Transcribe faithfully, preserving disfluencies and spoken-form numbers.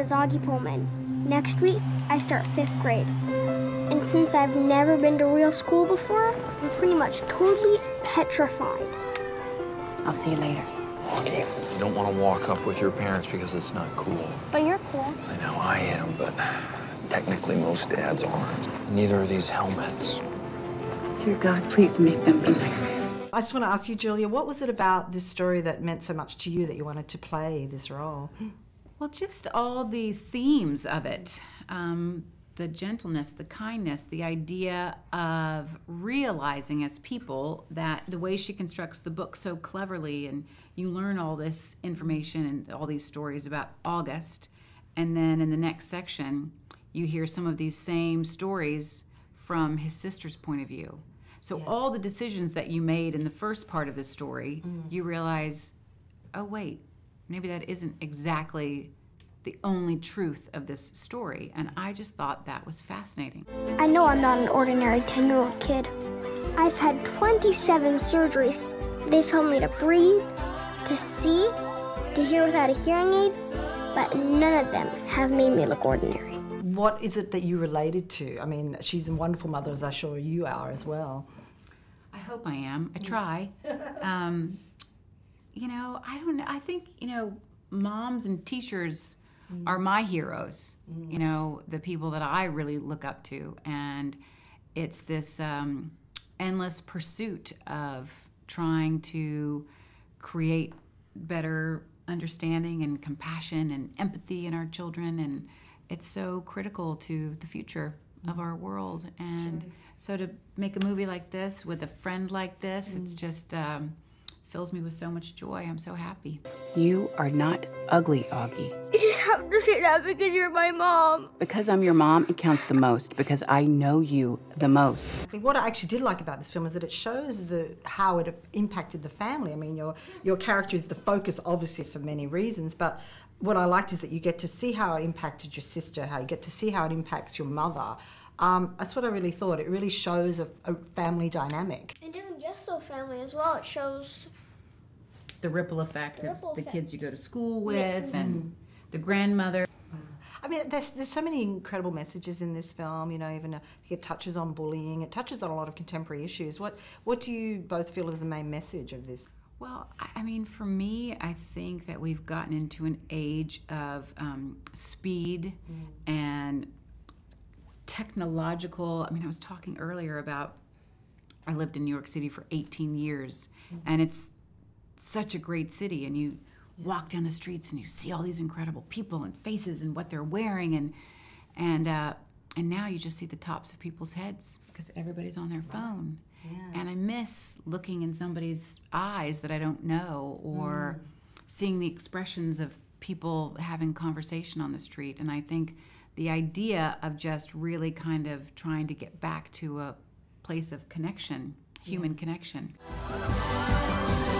is Augie Pullman. Next week, I start fifth grade. And since I've never been to real school before, I'm pretty much totally petrified. I'll see you later. Augie, you don't want to walk up with your parents because it's not cool. But you're cool. I know I am, but technically most dads aren't. Neither are these helmets. Dear God, please make them be nice to him. I just want to ask you, Julia, what was it about this story that meant so much to you that you wanted to play this role? Well, just all the themes of it. Um, the gentleness, the kindness, the idea of realizing as people that the way she constructs the book so cleverly, and you learn all this information and all these stories about August, and then in the next section, you hear some of these same stories from his sister's point of view. So yeah. all the decisions that you made in the first part of the story, mm. you realize, oh wait, maybe that isn't exactly the only truth of this story. And I just thought that was fascinating. I know I'm not an ordinary ten-year-old kid. I've had twenty-seven surgeries. They've helped me to breathe, to see, to hear without a hearing aid, but none of them have made me look ordinary. What is it that you related to? I mean, she's a wonderful mother, as I'm sure you are as well. I hope I am. I try. um, you know, I don't know. I think, you know, moms and teachers mm. are my heroes, mm. you know, the people that I really look up to. And it's this um, endless pursuit of trying to create better understanding and compassion and empathy in our children. And it's so critical to the future of our world. And sure. so to make a movie like this with a friend like this, mm. it's just um, fills me with so much joy. I'm so happy. You are not ugly, Augie. You just have to say that because you're my mom. Because I'm your mom, it counts the most, because I know you the most. What I actually did like about this film is that it shows the how it impacted the family. I mean, your, your character is the focus, obviously, for many reasons, but what I liked is that you get to see how it impacted your sister, how you get to see how it impacts your mother. Um, that's what I really thought. It really shows a, a family dynamic. It doesn't just show family as well. It shows the ripple effect the of ripple the effect. kids you go to school with mm-hmm. and the grandmother. I mean, there's, there's so many incredible messages in this film, you know, even uh, it touches on bullying, it touches on a lot of contemporary issues. What, what do you both feel is the main message of this? Well, I mean, for me, I think that we've gotten into an age of um, speed mm. and technological. I mean, I was talking earlier about, I lived in New York City for eighteen years, mm. and it's such a great city, and you yeah. walk down the streets and you see all these incredible people and faces and what they're wearing, and and uh, and now you just see the tops of people's heads because everybody's on their phone. Yeah. And I miss looking in somebody's eyes that I don't know, or mm. seeing the expressions of people having conversation on the street. And I think the idea of just really kind of trying to get back to a place of connection, human yeah. connection.